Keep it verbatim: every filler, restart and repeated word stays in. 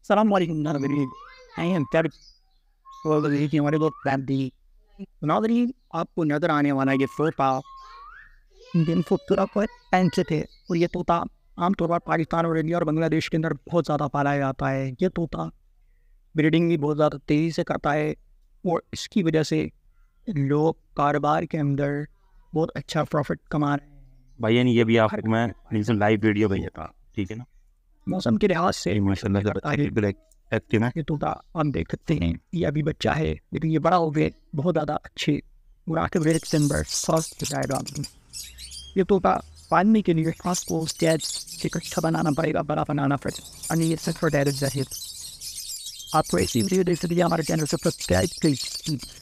सलाम वालेकुम नाज़रीन, आई एम पैरट और ये कि हमारे दोस्त फैमिली नाज़रीन, आपको नज़र आने वाला ये तोता इंडियन खूबसूरत पर पैंचेट है। और ये तोता आमतौर पर पाकिस्तान और इंडिया और बांग्लादेश के अंदर बहुत ज़्यादा पाला जाता है। ये तोता ब्रीडिंग भी बहुत ज़्यादा तेज़ी से करता है और इसकी वजह से लोग कारोबार के अंदर बहुत अच्छा प्रॉफिट कमा रहे हैं। भैया नहीं, ये भी आपको मैं लाइव वीडियो भेजा था, ठीक है ना। मौसम के लिहाज से माशाल्लाह करता है, बिल्कुल एक्टिव है। ये तोता आप देख सकते हैं, ये अभी बच्चा है लेकिन ये बड़ा हो गया, बहुत ज़्यादा अच्छे स्वास्थ्य जाएगा। ये तोता पालने के लिए आपको स्टेज इकट्ठा बनाना पड़ेगा, बड़ा बनाना पड़ेगा। अन्य ये आपको ऐसी वीडियो देख सकते हैं, हमारे चैनल से सब्सक्राइब करिए।